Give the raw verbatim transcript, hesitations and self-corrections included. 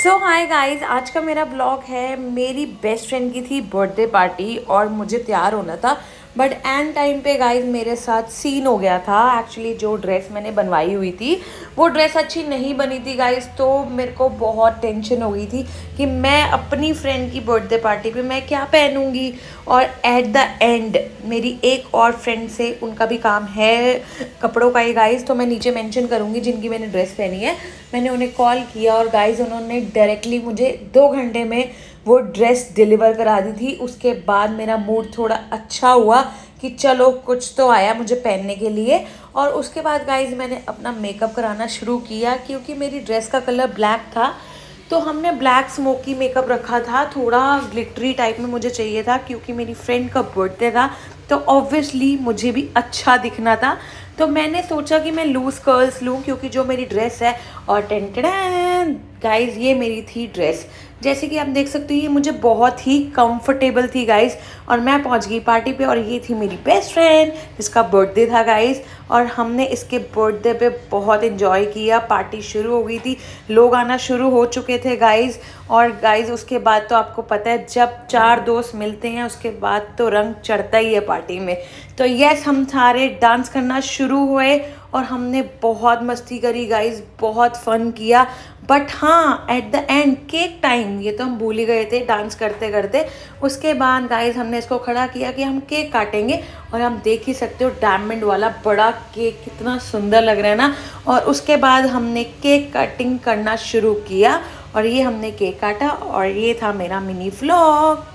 सो hi guys, आज का मेरा ब्लॉग है। मेरी बेस्ट फ्रेंड की थी बर्थडे पार्टी और मुझे तैयार होना था, बट एंड टाइम पे गाइस मेरे साथ सीन हो गया था। एक्चुअली जो ड्रेस मैंने बनवाई हुई थी वो ड्रेस अच्छी नहीं बनी थी गाइस, तो मेरे को बहुत टेंशन हो गई थी कि मैं अपनी फ्रेंड की बर्थडे पार्टी पे मैं क्या पहनूंगी। और एट द एंड मेरी एक और फ्रेंड से, उनका भी काम है कपड़ों का ही गाइस, तो मैं नीचे मेंशन करूँगी जिनकी मैंने ड्रेस पहनी है। मैंने उन्हें कॉल किया और गाइस उन्होंने डायरेक्टली मुझे दो घंटे में वो ड्रेस डिलीवर करा दी थी। उसके बाद मेरा मूड थोड़ा अच्छा हुआ कि चलो कुछ तो आया मुझे पहनने के लिए। और उसके बाद गाइस मैंने अपना मेकअप कराना शुरू किया, क्योंकि मेरी ड्रेस का कलर ब्लैक था तो हमने ब्लैक स्मोकी मेकअप रखा था। थोड़ा ग्लिटरी टाइप में मुझे चाहिए था क्योंकि मेरी फ्रेंड का बर्थडे था, तो ऑब्वियसली मुझे भी अच्छा दिखना था। तो मैंने सोचा कि मैं लूज़ कर्ल्स लूँ क्योंकि जो मेरी ड्रेस है, और टेंटन गाइस ये मेरी थी ड्रेस। जैसे कि आप देख सकते हो ये मुझे बहुत ही कंफर्टेबल थी गाइस। और मैं पहुंच गई पार्टी पे और ये थी मेरी बेस्ट फ्रेंड जिसका बर्थडे था गाइस। और हमने इसके बर्थडे पे बहुत इन्जॉय किया। पार्टी शुरू हो गई थी, लोग आना शुरू हो चुके थे गाइस। और गाइस उसके बाद तो आपको पता है जब चार दोस्त मिलते हैं उसके बाद तो रंग चढ़ता ही है पार्टी में। तो यस, हम सारे डांस करना शुरू हुए और हमने बहुत मस्ती करी गाइस, बहुत फन किया। बट हाँ, at the end cake time, ये तो हम भूल ही गए थे डांस करते करते। उसके बाद गाइस हमने इसको खड़ा किया कि हम केक काटेंगे, और हम देख ही सकते हो डायमंड वाला बड़ा केक कितना सुंदर लग रहा है ना। और उसके बाद हमने केक कटिंग करना शुरू किया और ये हमने केक काटा, और ये था मेरा मिनी व्लॉग।